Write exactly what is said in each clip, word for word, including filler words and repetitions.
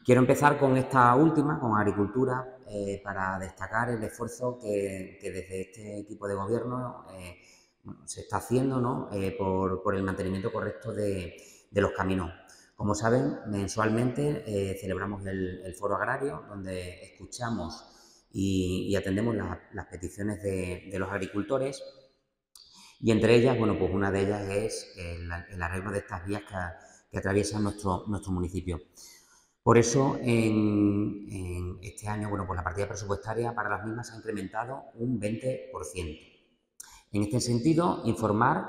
Quiero empezar con esta última, con agricultura, eh, para destacar el esfuerzo que, que desde este equipo de gobierno eh, bueno, se está haciendo, ¿no? eh, por, por el mantenimiento correcto de, de los caminos. Como saben, mensualmente eh, celebramos el, el Foro Agrario, donde escuchamos y, y atendemos la, las peticiones de, de los agricultores, y entre ellas, bueno, pues una de ellas es el, el arreglo de estas vías que, que atraviesan nuestro, nuestro municipio. Por eso, en, en este año, bueno, pues la partida presupuestaria para las mismas se ha incrementado un veinte por ciento. En este sentido, informar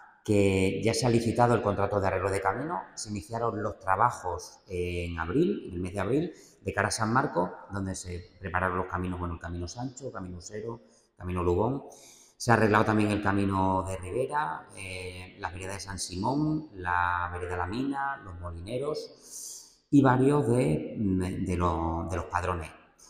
que ya se ha licitado el contrato de arreglo de camino, se iniciaron los trabajos en abril, en el mes de abril, de cara a San Marcos, donde se prepararon los caminos, bueno, el Camino Sancho, Camino Usero, Camino Lugón. Se ha arreglado también el camino de Ribera, eh, la vereda de San Simón, la vereda La Mina, los Molineros y varios de, de, los, de los padrones.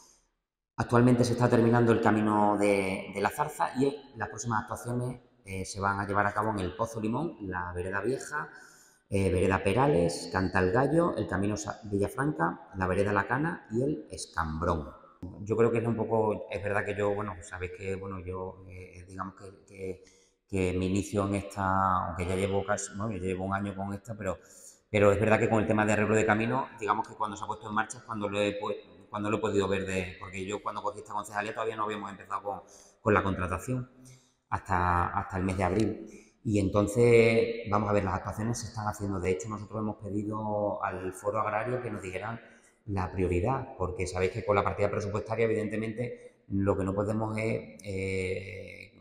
Actualmente se está terminando el camino de, de la Zarza y las próximas actuaciones eh, se van a llevar a cabo en el Pozo Limón, la vereda Vieja, eh, vereda Perales, Cantal Gallo, el camino Villafranca, la vereda La Cana y el Escambrón. Yo creo que es un poco, es verdad que yo, bueno, sabéis que, bueno, yo, eh, digamos que, que, que mi inicio en esta, aunque ya llevo casi, bueno, yo llevo un año con esta, pero, pero es verdad que con el tema de arreglo de camino, digamos que cuando se ha puesto en marcha es cuando lo he, cuando lo he podido ver, de, porque yo cuando cogí esta concejalía todavía no habíamos empezado con, con la contratación hasta, hasta el mes de abril. Y entonces, vamos a ver, las actuaciones se están haciendo. De hecho, nosotros hemos pedido al Foro Agrario que nos dijeran la prioridad, porque sabéis que con la partida presupuestaria, evidentemente, lo que no podemos es, eh,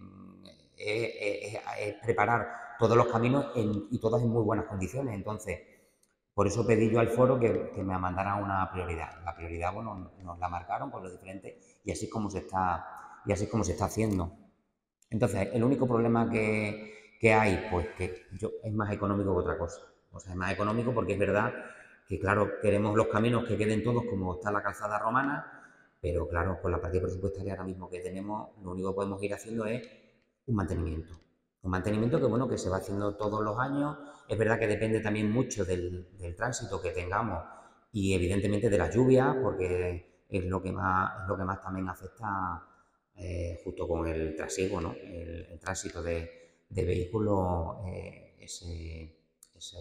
es, es, es preparar todos los caminos en, y todas en muy buenas condiciones. Entonces, por eso pedí yo al foro que, que me mandaran una prioridad. La prioridad, bueno, nos la marcaron por los diferentes y así es como se está, y así es como se está haciendo. Entonces, el único problema que, que hay, pues que yo, es más económico que otra cosa. O sea, es más económico porque es verdad que, claro, queremos los caminos que queden todos como está la calzada romana, pero claro, con la partida presupuestaria ahora mismo que tenemos, lo único que podemos ir haciendo es un mantenimiento. Un mantenimiento que, bueno, que se va haciendo todos los años. Es verdad que depende también mucho del, del tránsito que tengamos y evidentemente de las lluvias, porque es lo que más, es lo que más también afecta eh, justo con el trasiego, ¿no? el, el tránsito de, de vehículos, eh, ese, ese,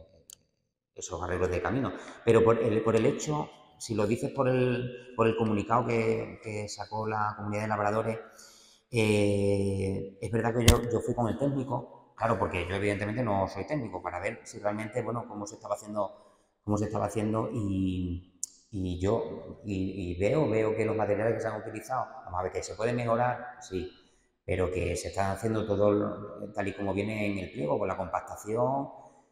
esos arreglos de camino. Pero por el, por el hecho, si lo dices por el, por el comunicado que, que sacó la Comunidad de Labradores, eh, es verdad que yo, yo fui con el técnico, claro, porque yo evidentemente no soy técnico, para ver si realmente, bueno, cómo se estaba haciendo, cómo se estaba haciendo y, y yo y, y veo, veo que los materiales que se han utilizado, vamos a ver que se puede mejorar, sí, pero que se está haciendo todo tal y como viene en el pliego, con la compactación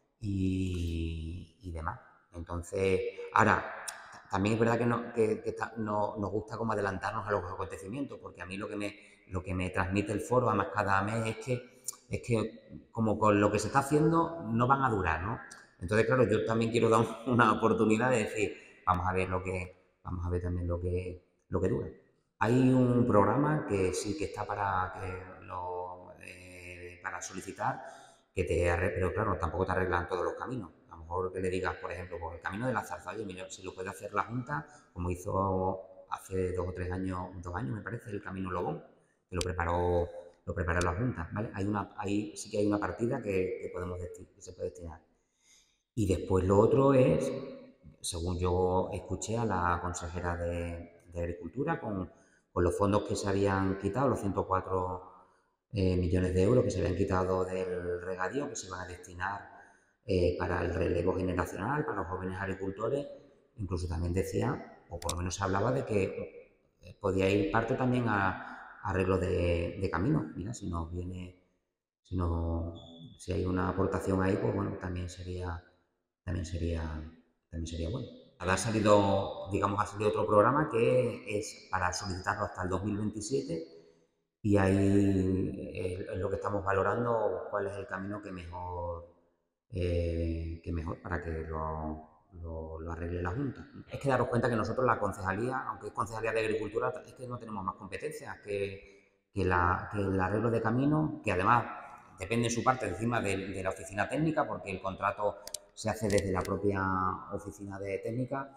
y, y demás. Entonces, ahora, también es verdad que, no, que, que está, no, nos gusta como adelantarnos a los acontecimientos, porque a mí lo que me, lo que me transmite el foro, además cada mes, es que, es que como con lo que se está haciendo no van a durar, ¿no? Entonces, claro, yo también quiero dar una oportunidad de decir, vamos a ver lo que, vamos a ver también lo que, lo que dura. Hay un programa que sí que está para, que lo, eh, para solicitar, que te arregla, pero claro, tampoco te arreglan todos los caminos. A lo mejor que le digas, por ejemplo, por el camino de la Zarza, oye, mira, si lo puede hacer la Junta, como hizo hace dos o tres años, dos años me parece, el Camino Lobón, que lo preparó, lo preparó la Junta, ¿vale? Hay una, hay, sí que hay una partida que, que, podemos que se puede destinar. Y después lo otro es, según yo escuché a la consejera de, de Agricultura, con, con los fondos que se habían quitado, los ciento cuatro eh, millones de euros que se habían quitado del regadío, que se iban a destinar eh, para el relevo generacional, para los jóvenes agricultores, incluso también decía, o por lo menos se hablaba de que podía ir parte también a, a arreglo de, de caminos. Mira, si nos viene, si, no, si hay una aportación ahí, pues bueno, también sería, también sería, también sería bueno. Ha salido, digamos, ha salido otro programa que es para solicitarlo hasta el dos mil veintisiete y ahí es lo que estamos valorando cuál es el camino que mejor, eh, que mejor para que lo, lo, lo arregle la Junta. Es que daros cuenta que nosotros la concejalía, aunque es concejalía de Agricultura, es que no tenemos más competencias que, que, la, que el arreglo de camino, que además depende en su parte encima de, de la oficina técnica, porque el contrato se hace desde la propia oficina de técnica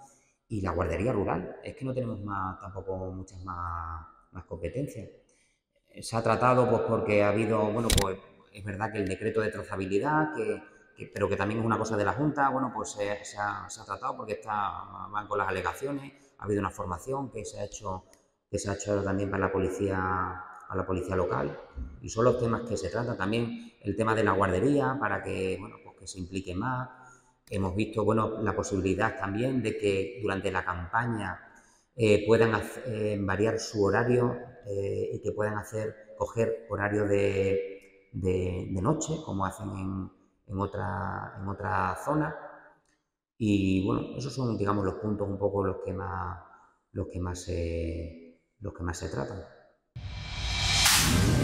y la guardería rural. Es que no tenemos más, tampoco muchas más, más competencias. Se ha tratado pues porque ha habido, bueno, pues es verdad que el decreto de trazabilidad, que, que, pero que también es una cosa de la Junta, bueno, pues se, se, ha, se ha tratado porque está, van con las alegaciones, ha habido una formación que se ha hecho, que se ha hecho también para la policía, a la policía local, y son los temas que se tratan. También el tema de la guardería, para que, bueno, pues que se implique más. Hemos visto, bueno, la posibilidad también de que durante la campaña eh, puedan hacer, eh, variar su horario eh, y que puedan hacer, coger horario de, de, de noche, como hacen en, en, otra, en otra zona. Y bueno, esos son, digamos, los puntos un poco los que más, los que más, se, los que más se tratan.